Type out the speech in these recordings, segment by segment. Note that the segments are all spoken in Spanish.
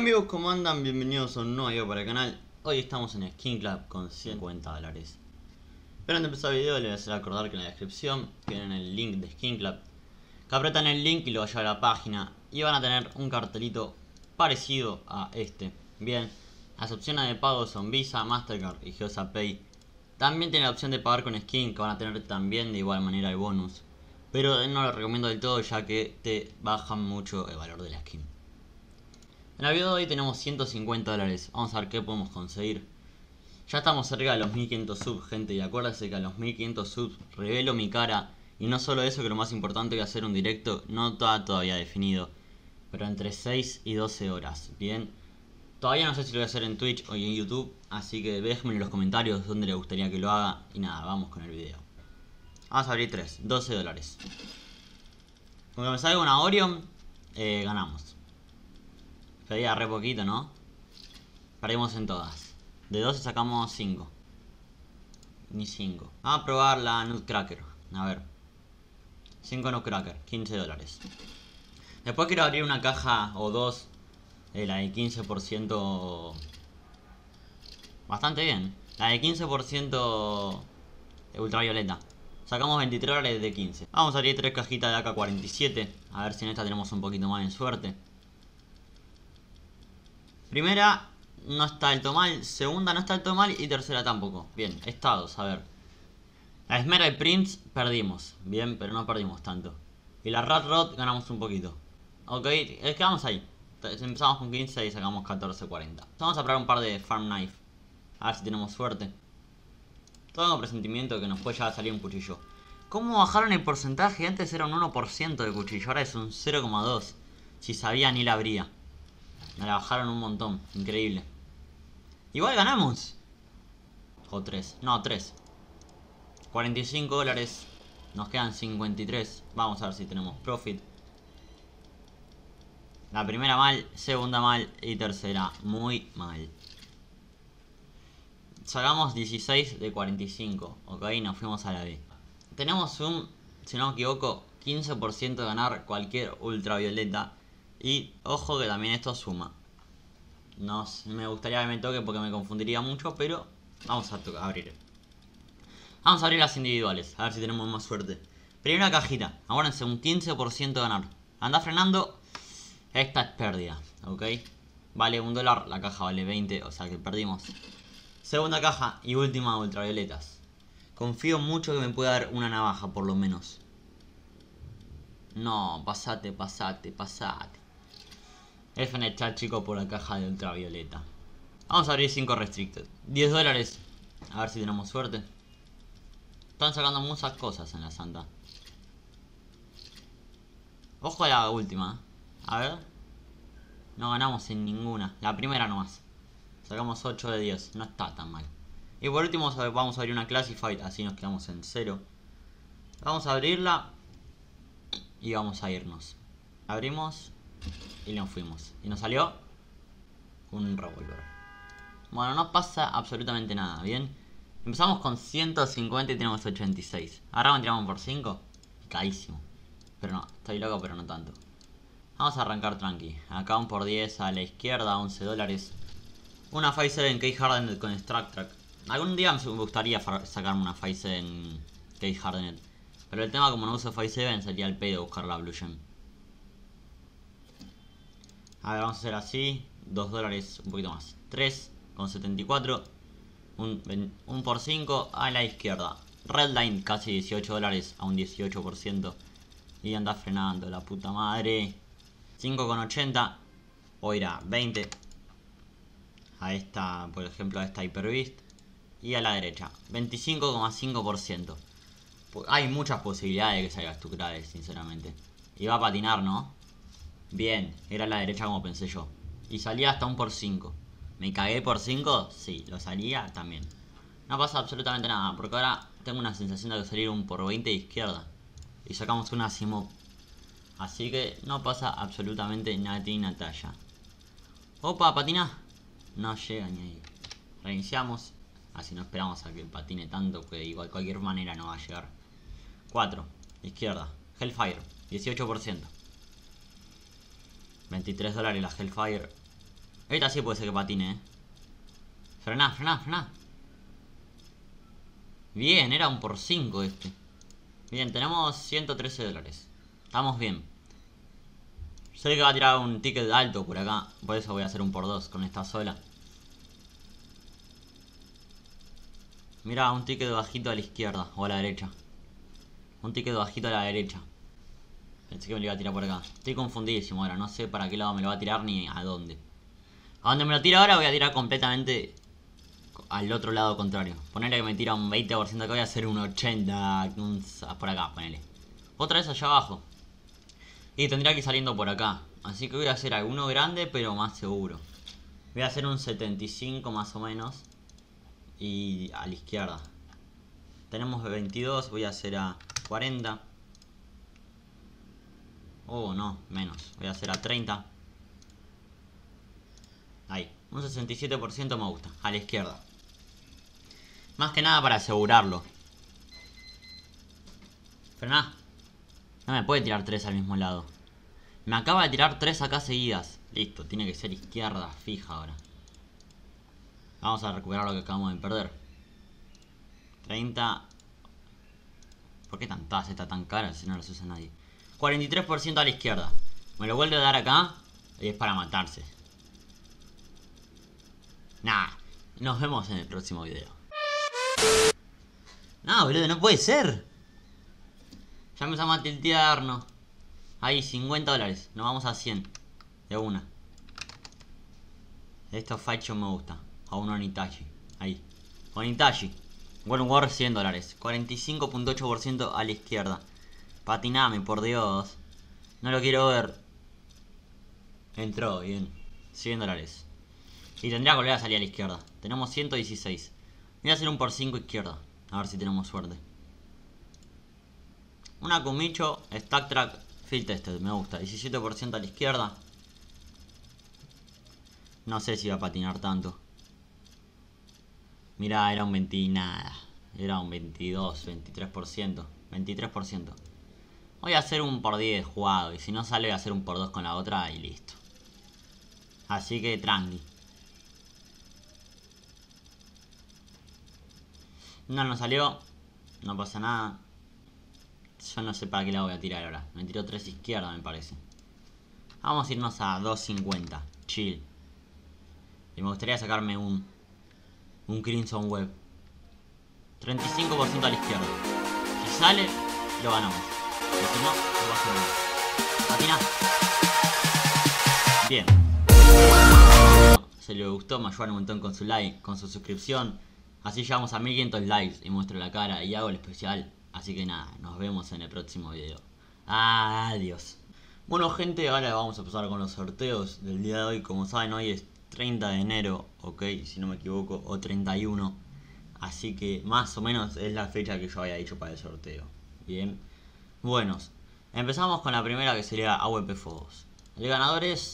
amigos, ¿cómo andan? Bienvenidos a un nuevo video para el canal. Hoy estamos en Skin Club con $150. Pero antes de empezar el video les voy a hacer acordar que en la descripción tienen el link de Skin Club, que apretan el link y lo va a llevar a la página y van a tener un cartelito parecido a este. Bien, las opciones de pago son Visa, Mastercard y Geosa Pay. También tienen la opción de pagar con skin, que van a tener también de igual manera el bonus, pero no lo recomiendo del todo ya que te bajan mucho el valor de la skin. En el video de hoy tenemos $150. Vamos a ver qué podemos conseguir. Ya estamos cerca de los 1500 subs, gente, y acuérdense que a los 1500 subs revelo mi cara. Y no solo eso, que lo más importante que hacer un directo no está todavía definido, pero entre 6 y 12 horas, bien. Todavía no sé si lo voy a hacer en Twitch o en YouTube, así que déjenme en los comentarios dónde les gustaría que lo haga. Y nada, vamos con el video. Vamos a abrir 3, $12. Con que me salga una Orion, ganamos. Pedía re poquito, ¿no? Perdimos en todas. De 12 sacamos 5. Ni 5. Vamos a probar la Nutcracker. A ver. 5 Nutcracker, $15. Después quiero abrir una caja o dos. La de 15%. Bastante bien. La de 15% ultravioleta. Sacamos $23 de 15. Vamos a abrir 3 cajitas de AK-47. A ver si en esta tenemos un poquito más de suerte. Primera, no está del todo mal. Segunda, no está del todo mal. Y tercera tampoco. Bien, estados, a ver. La Emerald Prince perdimos. Bien, pero no perdimos tanto. Y la Rat Rod ganamos un poquito. Ok, es que vamos ahí. Empezamos con 15 y sacamos 14.40. Vamos a probar un par de Farm Knife. A ver si tenemos suerte. Tengo presentimiento de que nos puede llegar a salir un cuchillo. ¿Cómo bajaron el porcentaje? Antes era un 1% de cuchillo, ahora es un 0,2. Si sabía ni la abría. Me la bajaron un montón, increíble. Igual ganamos. O 3, no 3. $45. Nos quedan 53. Vamos a ver si tenemos profit. La primera mal, segunda mal y tercera muy mal. Sacamos 16 de 45. Ok, nos fuimos a la B. Tenemos un, si no me equivoco, 15% de ganar cualquier ultravioleta. Y ojo que también esto suma. No me gustaría que me toque porque me confundiría mucho, pero vamos a abrir. Vamos a abrir las individuales, a ver si tenemos más suerte. Primera cajita, acuérdense, un 15% de ganar. Anda frenando. Esta es pérdida, ok. Vale $1, la caja vale 20, o sea que perdimos. Segunda caja y última ultravioletas. Confío mucho que me pueda dar una navaja por lo menos. No, pasate. F en el chat, chicos, por la caja de ultravioleta. Vamos a abrir 5 restricted. $10. A ver si tenemos suerte. Están sacando muchas cosas en la santa. Ojo a la última. A ver. No ganamos en ninguna. La primera nomás. Sacamos 8 de 10. No está tan mal. Y por último vamos a abrir una Classified. Así nos quedamos en 0. Vamos a abrirla. Y vamos a irnos. Abrimos. Y nos fuimos. Y nos salió un revólver. Bueno, no pasa absolutamente nada, ¿bien? Empezamos con 150 y tenemos 86. Ahora tiramos por 5. Caísimo. Pero no, estoy loco, pero no tanto. Vamos a arrancar tranqui. Acá un por 10 a la izquierda, $11. Una 5.7 Case Hardened con Struck Track. Algún día me gustaría sacarme una 5.7 Case Hardened. Pero el tema, como no uso 5.7, sería el pedo buscar la Blue Gem. A ver, vamos a hacer así. $2, un poquito más. 3,74. Un por 5 a la izquierda. Redline casi $18 a un 18%. Y anda frenando la puta madre. 5,80. O irá 20. A esta, por ejemplo, a esta Hyper Beast. Y a la derecha 25,5%. Hay muchas posibilidades de que salgas tu Krades, sinceramente. Y va a patinar, ¿no? Bien, era a la derecha como pensé yo. Y salía hasta un por 5. ¿Me cagué por 5? Sí, lo salía también. No pasa absolutamente nada, porque ahora tengo una sensación de que salir un por 20 de izquierda. Y sacamos una Simop. Así que no pasa absolutamente nada ni Natalia. Opa, patina. No llega ni ahí. Reiniciamos. Así no esperamos a que patine tanto, que igual de cualquier manera no va a llegar. 4, izquierda. Hellfire, 18%. $23 la Hellfire. Ahorita sí puede ser que patine, Frená, frená, frená. Bien, era un por 5 este. Bien, tenemos 113 dólares. Estamos bien. Sé que va a tirar un ticket alto por acá. Por eso voy a hacer un por 2 con esta sola. Mira, un ticket bajito a la izquierda o a la derecha. Un ticket bajito a la derecha. Pensé que me lo iba a tirar por acá. Estoy confundidísimo ahora. No sé para qué lado me lo va a tirar ni a dónde. A donde me lo tira ahora voy a tirar completamente al otro lado contrario. Ponerle que me tira un 20% acá, voy a hacer un 80% por acá, ponele. Otra vez allá abajo. Y tendría que ir saliendo por acá. Así que voy a hacer alguno grande pero más seguro. Voy a hacer un 75 más o menos. Y a la izquierda. Tenemos 22, voy a hacer a 40. Oh, no, menos. Voy a hacer a 30. Ahí, un 67% me gusta, a la izquierda. Más que nada para asegurarlo. Frená. No me puede tirar 3 al mismo lado. Me acaba de tirar 3 acá seguidas. Listo, tiene que ser izquierda fija ahora. Vamos a recuperar lo que acabamos de perder. 30. ¿Por qué tantas está tan cara si no las usa nadie? 43% a la izquierda. Me lo vuelve a dar acá y es para matarse. Nah, nos vemos en el próximo video. No, boludo, no puede ser. Ya empezamos a tiltearnos. Ahí, 50 dólares. Nos vamos a 100. De una. Estos fachos me gusta. A un Onitashi. Ahí. Onitashi. World War 100 dólares. 45.8% a la izquierda. Patiname, por Dios. No lo quiero ver. Entró, bien. 100 dólares. Y tendría que volver a salir a la izquierda. Tenemos 116. Voy a hacer un por 5 izquierda. A ver si tenemos suerte. Una Kumicho, Stack Track, Field Tested. Me gusta. 17% a la izquierda. No sé si va a patinar tanto. Mirá, era un 20 y nada. Era un 22, 23%. 23%. Voy a hacer un por 10 jugado. Y si no sale voy a hacer un por 2 con la otra y listo. Así que tranqui. No nos salió. No pasa nada. Yo no sé para qué la voy a tirar ahora. Me tiró 3 izquierda, me parece. Vamos a irnos a 2.50. Chill. Y me gustaría sacarme un Crimson Web. 35% a la izquierda. Si sale, lo ganamos. Y si no, lo va a hacer. Patina. Bien. Si les gustó, me ayudan un montón con su like, con su suscripción. Así llegamos a 1500 likes y muestro la cara y hago el especial. Así que nada, nos vemos en el próximo video. Adiós. Bueno gente, ahora vamos a empezar con los sorteos del día de hoy. Como saben, hoy es 30 de enero, ok, si no me equivoco, o 31. Así que más o menos es la fecha que yo había dicho para el sorteo. Bien. Buenos. Empezamos con la primera, que sería AWP Fogos. El ganador es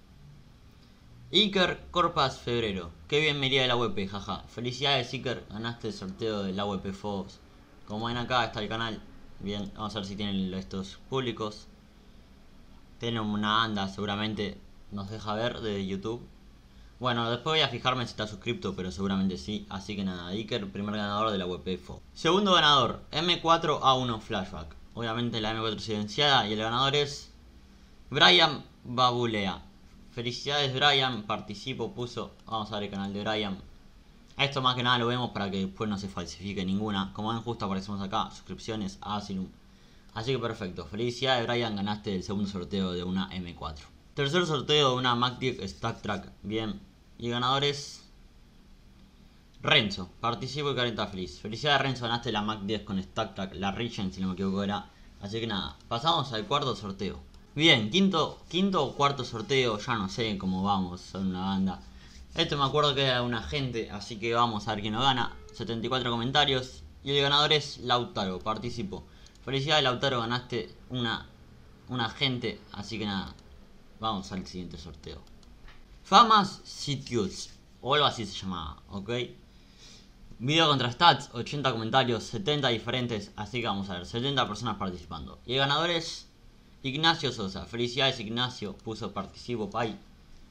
Iker Corpas Febrero. Qué bien me iría el AWP, jaja. Felicidades Iker, ganaste el sorteo del AWP Fogos. Como ven, acá está el canal. Bien, vamos a ver si tienen estos públicos. Tienen una anda, seguramente nos deja ver de YouTube. Bueno, después voy a fijarme si está suscripto, pero seguramente sí. Así que nada, Iker, primer ganador de la AWP Fogos. Segundo ganador, M4A1 Flashback. Obviamente la M4 silenciada. Y el ganador es Brian Babulea. Felicidades Brian, participo, puso. Vamos a ver el canal de Brian. Esto más que nada lo vemos para que después no se falsifique ninguna. Como ven, justo aparecemos acá, suscripciones a Asylum. Así que perfecto, felicidades Brian, ganaste el segundo sorteo de una M4. Tercer sorteo de una MacDiek Stack Track, bien. Y ganador es Renzo, participo y careta feliz. Felicidades Renzo, ganaste la MacDiek con Stack Track, la Regent si no me equivoco era. Así que nada, pasamos al cuarto sorteo. Bien, quinto o cuarto sorteo, ya no sé cómo vamos, son una banda. Este me acuerdo que era un agente, así que vamos a ver quién lo gana. 74 comentarios. Y el ganador es Lautaro, participo. Felicidades Lautaro, ganaste un agente, así que nada, vamos al siguiente sorteo. Famas Sitios, o algo así se llamaba, ok. Video contra stats, 80 comentarios, 70 diferentes, así que vamos a ver, 70 personas participando. Y el ganador es Ignacio Sosa. Felicidades Ignacio, puso participo pay.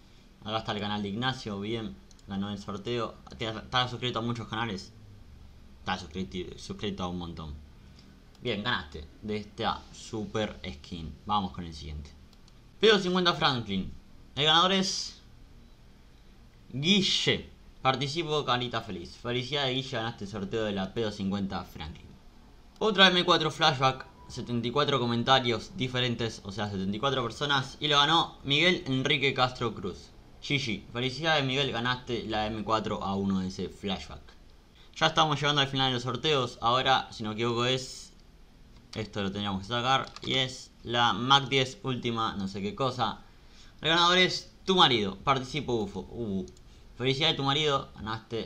Acá está el canal de Ignacio, bien, ganó el sorteo. ¿Estás suscrito a muchos canales? Estás suscrito a un montón. Bien, ganaste de esta super skin. Vamos con el siguiente. Pedo 50 Franklin. El ganador es Guille. Participo, carita feliz. Felicidades, Guille, ganaste el sorteo de la Pedo 50 Franklin. Otra M4 Flashback. 74 comentarios diferentes, o sea, 74 personas. Y lo ganó Miguel Enrique Castro Cruz. GG. Felicidades, Miguel, ganaste la M4A1 de ese Flashback. Ya estamos llegando al final de los sorteos. Ahora, si no me equivoco, es... Esto lo teníamos que sacar. Y es la Mac 10 última, no sé qué cosa. El ganador es tu marido. Participo UFO. Felicidades, tu marido. Ganaste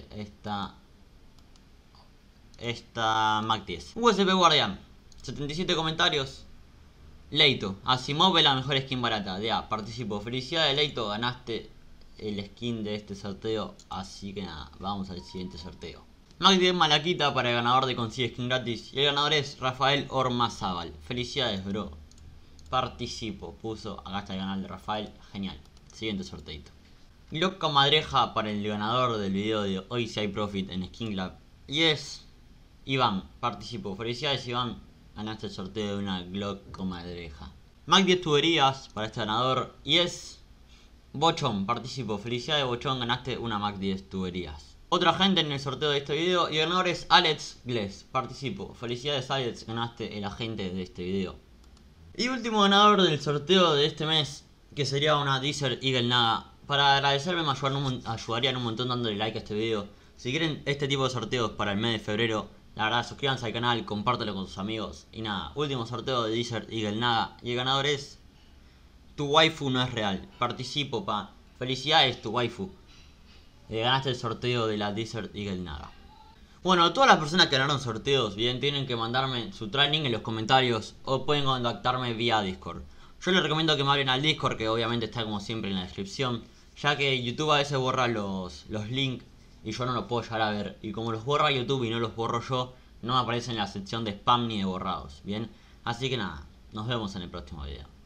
esta Mac 10. USB Guardián. 77 comentarios. Leito. Asimov es la mejor skin barata. Participo. Felicidades, Leito. Ganaste el skin de este sorteo. Así que nada, vamos al siguiente sorteo. Mac 10 Malaquita para el ganador de Consigue Skin Gratis. Y el ganador es Rafael Ormazábal. Felicidades, bro. Participo. Puso. Acá está el canal de Rafael. Genial. Siguiente sorteito. Glock Comadreja para el ganador del video de Hoy Si Hay Profit en Skin Club. Y es Iván. Participo. Felicidades, Iván. Ganaste el sorteo de una Glock Comadreja. Mac 10 Tuberías para este ganador. Y es Bochón. Participo. Felicidades, Bochón. Ganaste una Mac 10 Tuberías. Otra gente en el sorteo de este video. Y el ganador es Alex Gless. Participo. Felicidades, Alex. Ganaste el agente de este video. Y último ganador del sorteo de este mes, que sería una Desert Eagle Naga. Para agradecerme me ayudarían un montón dándole like a este video. Si quieren este tipo de sorteos para el mes de febrero, la verdad, suscríbanse al canal, compártelo con sus amigos. Y nada, último sorteo de Desert Eagle Naga. Y el ganador es Tu waifu no es real. Participo, pa. Felicidades, tu waifu. Ganaste el sorteo de la Desert Eagle Naga. Bueno, todas las personas que ganaron sorteos, bien, tienen que mandarme su training en los comentarios o pueden contactarme vía Discord. Yo les recomiendo que me hablen al Discord, que obviamente está como siempre en la descripción, ya que YouTube a veces borra los links y yo no los puedo llegar a ver. Y como los borra YouTube y no los borro yo, no me aparece en la sección de spam ni de borrados, bien. Así que nada, nos vemos en el próximo video.